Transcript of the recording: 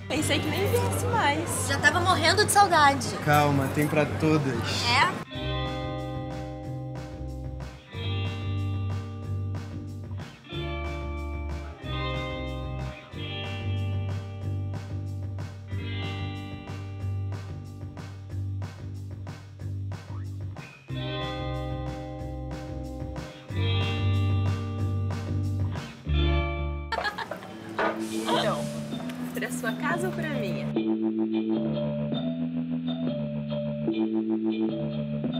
Pensei que nem viesse mais. Já tava morrendo de saudade. Calma, tem pra todas. É? Então, pra sua casa ou pra minha?